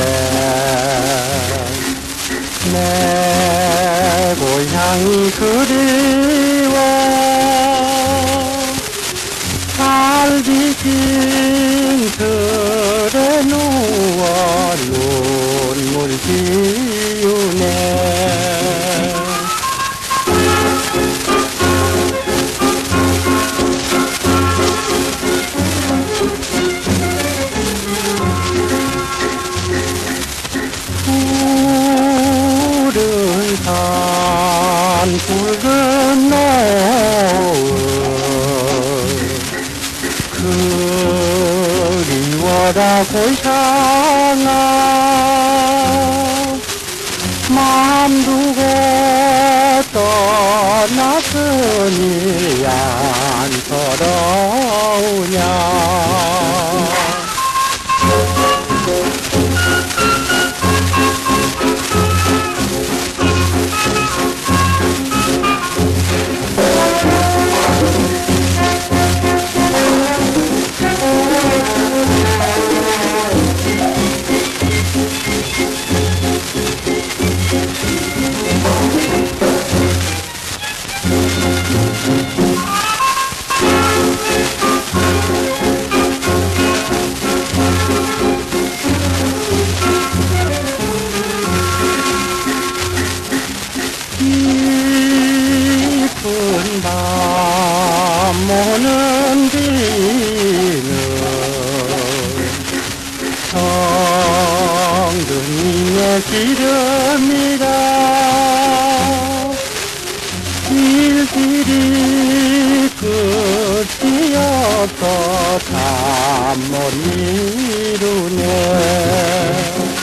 내 고향이 그리워 달 비친 들에 누워 눈물 지우네. 푸른 산 붉은 노을 그리워라 고향아 마음 두고 떠났으니 안서러우냐. 깊은 밤 오는 비는 성등이의 기름이라 길길이 끝이 없어 잠 못 이루네.